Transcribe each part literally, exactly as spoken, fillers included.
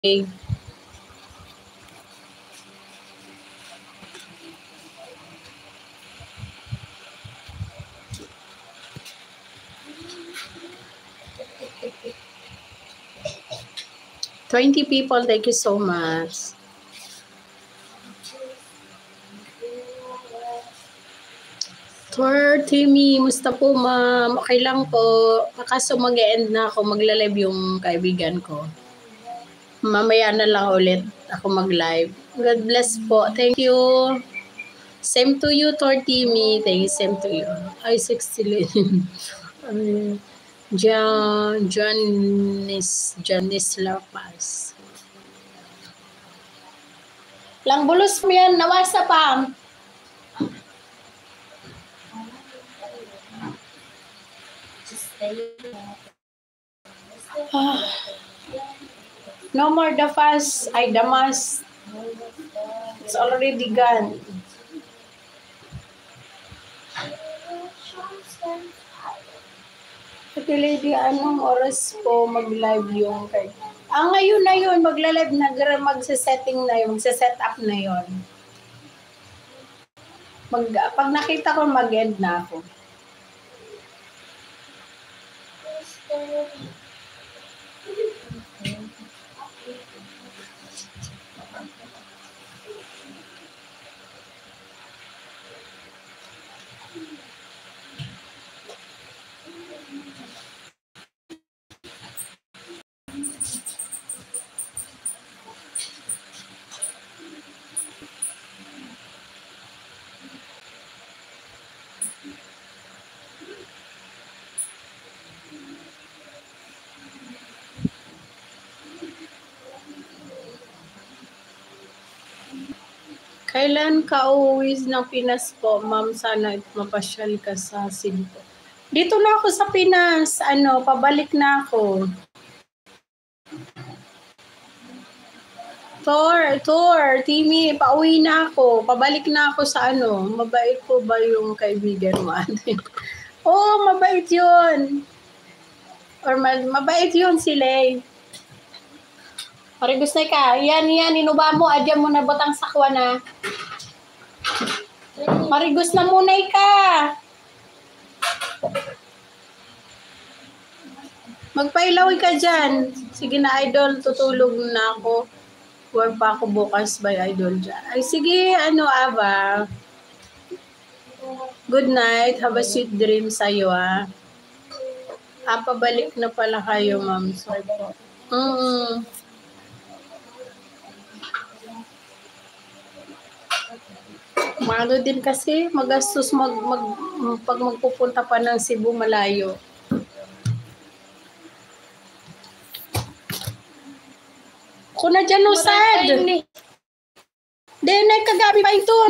twenty people, thank you so much. thirty me, musta po ma'am? Okay lang po. Kaso mag-e-end na ako, magla-live yung kaibigan ko. Mamaya na lang ulit ako mag-live. God bless po. Thank you. Same to you, thirty me. Thank you, same to you. Ay, sixty lang. John, Janice, Janice Lapas. Lang bulos mo yan, nawasa pa. Ah. No more the fast, ay the mask. It's already gone. Ate Lady, anong oras po mag-live yung kay... Ah, ngayon na yun, magla-live na, magse-setting na yun, magse-set up na yun. Mag, pag nakita ko, mag-end na ako. Kailan ka uuwi ng Pinas po? Ma'am, sana mapasyal ka sa Cebu. Dito na ako sa Pinas. Ano, pabalik na ako. Tor, Tor, Timmy, pauwi na ako. Pabalik na ako sa ano. Mabait po ba yung kaibigan mo? Oo, oh, mabait yun. Or mabait yun si Lay. Marigos na ka. Yan, yan. Inuba mo. Adyan mo na batang sakwa na. Marigos na muna ka. Magpailaw ka dyan. Sige na, idol. Tutulog na ako. Work pa ako bukas by idol dyan. Ay, sige. Ano, Ava? Good night. Have a sweet dream sa'yo, ah. Ah, pabalik na pala kayo, ma'am. Sorry po. Mm-mm. Malo din kasi, magastos mag, mag, pag magpupunta pa ng Cebu, malayo. Kung na dyan, usad. Then, nagkagabi pa ito.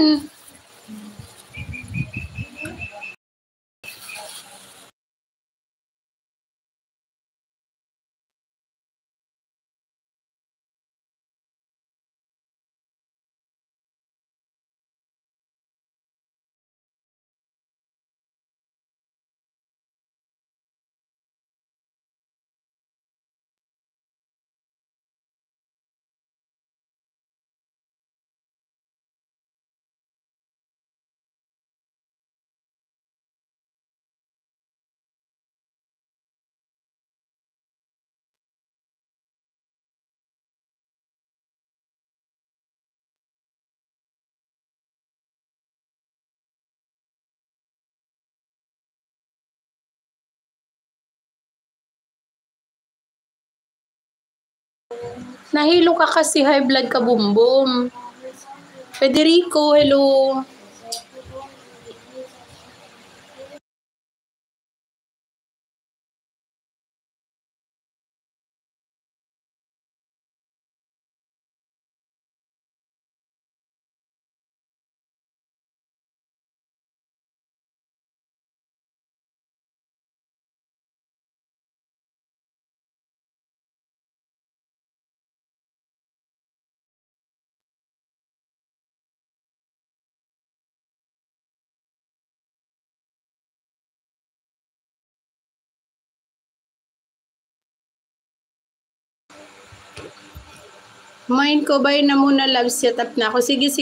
Nahilo ka kasi, high blood ka, bumbum. Federico, hello. Kumain ko, bye na muna, love. Set up na ako. Sige, sige.